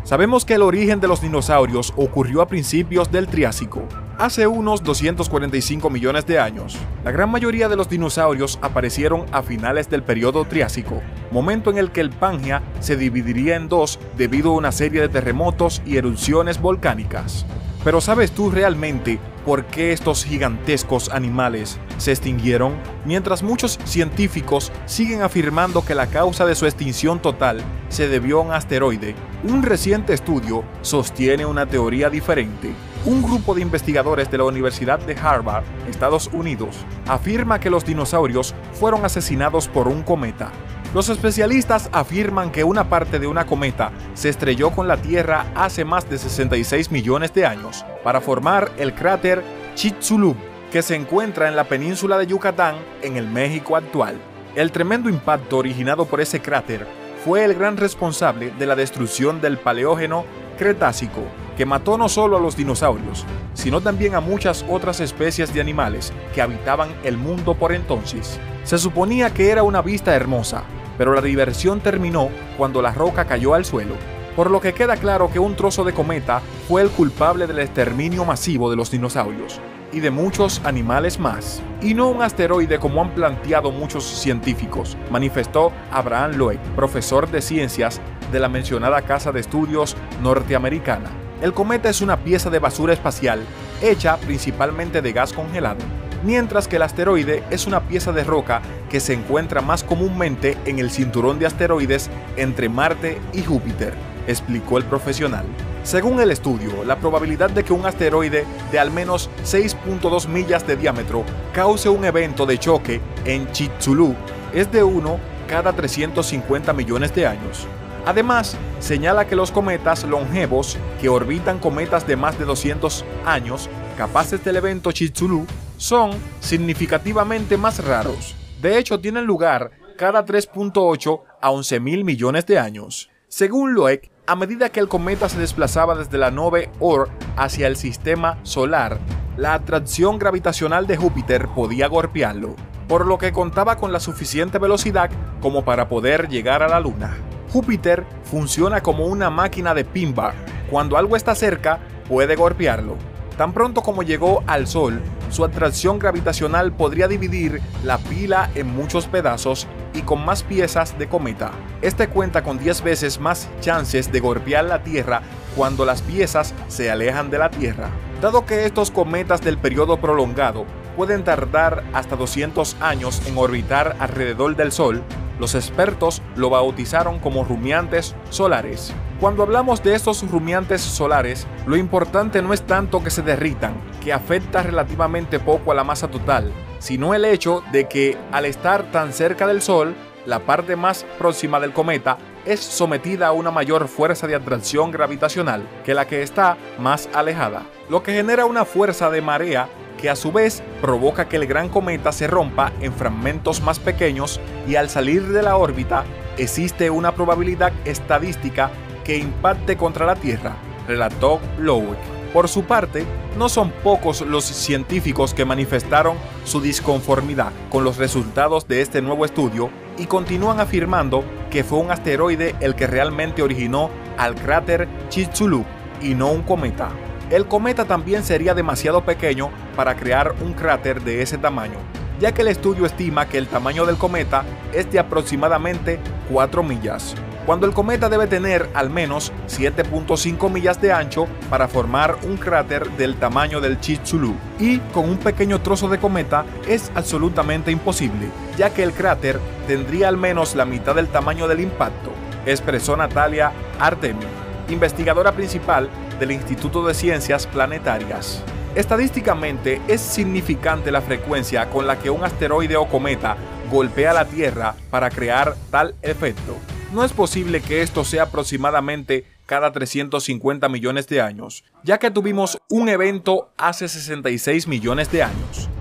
Sabemos que el origen de los dinosaurios ocurrió a principios del Triásico, hace unos 245 millones de años. La gran mayoría de los dinosaurios aparecieron a finales del periodo Triásico, momento en el que el Pangea se dividiría en dos debido a una serie de terremotos y erupciones volcánicas. Pero ¿sabes tú realmente por qué estos gigantescos animales se extinguieron? Mientras muchos científicos siguen afirmando que la causa de su extinción total se debió a un asteroide, un reciente estudio sostiene una teoría diferente. Un grupo de investigadores de la Universidad de Harvard, Estados Unidos, afirma que los dinosaurios fueron asesinados por un cometa. Los especialistas afirman que una parte de una cometa se estrelló con la Tierra hace más de 66 millones de años para formar el cráter Chicxulub, que se encuentra en la península de Yucatán en el México actual. El tremendo impacto originado por ese cráter fue el gran responsable de la destrucción del Paleógeno Cretácico, que mató no solo a los dinosaurios, sino también a muchas otras especies de animales que habitaban el mundo por entonces. Se suponía que era una vista hermosa, pero la diversión terminó cuando la roca cayó al suelo, por lo que queda claro que un trozo de cometa fue el culpable del exterminio masivo de los dinosaurios y de muchos animales más, y no un asteroide como han planteado muchos científicos, manifestó Abraham Loeb, profesor de ciencias de la mencionada casa de estudios norteamericana. El cometa es una pieza de basura espacial hecha principalmente de gas congelado, mientras que el asteroide es una pieza de roca que se encuentra más comúnmente en el cinturón de asteroides entre Marte y Júpiter, explicó el profesional. Según el estudio, la probabilidad de que un asteroide de al menos 6.2 millas de diámetro cause un evento de choque en Chicxulub es de 1 cada 350 millones de años. Además, señala que los cometas longevos que orbitan cometas de más de 200 años capaces del evento Chicxulub son significativamente más raros. De hecho, tienen lugar cada 3.8 a 11.000 millones de años. Según Loeb, a medida que el cometa se desplazaba desde la nube Oort hacia el sistema solar, la atracción gravitacional de Júpiter podía golpearlo, por lo que contaba con la suficiente velocidad como para poder llegar a la Luna. Júpiter funciona como una máquina de pinball. Cuando algo está cerca, puede golpearlo. Tan pronto como llegó al Sol, su atracción gravitacional podría dividir la pila en muchos pedazos y con más piezas de cometa. Este cuenta con 10 veces más chances de golpear la Tierra cuando las piezas se alejan de la Tierra. Dado que estos cometas del periodo prolongado pueden tardar hasta 200 años en orbitar alrededor del Sol, los expertos lo bautizaron como rumiantes solares. Cuando hablamos de estos rumiantes solares, lo importante no es tanto que se derritan, que afecta relativamente poco a la masa total, sino el hecho de que al estar tan cerca del Sol, la parte más próxima del cometa es sometida a una mayor fuerza de atracción gravitacional que la que está más alejada, lo que genera una fuerza de marea que a su vez provoca que el gran cometa se rompa en fragmentos más pequeños y al salir de la órbita existe una probabilidad estadística que impacte contra la Tierra, relató Loeb. Por su parte, no son pocos los científicos que manifestaron su disconformidad con los resultados de este nuevo estudio y continúan afirmando que fue un asteroide el que realmente originó al cráter Chicxulub y no un cometa. El cometa también sería demasiado pequeño para crear un cráter de ese tamaño, ya que el estudio estima que el tamaño del cometa es de aproximadamente 4 millas, cuando el cometa debe tener al menos 7.5 millas de ancho para formar un cráter del tamaño del Chicxulub, y con un pequeño trozo de cometa es absolutamente imposible, ya que el cráter tendría al menos la mitad del tamaño del impacto, expresó Natalia Artemi, investigadora principal del Instituto de Ciencias Planetarias. Estadísticamente es significante la frecuencia con la que un asteroide o cometa golpea la Tierra para crear tal efecto. No es posible que esto sea aproximadamente cada 350 millones de años, ya que tuvimos un evento hace 66 millones de años.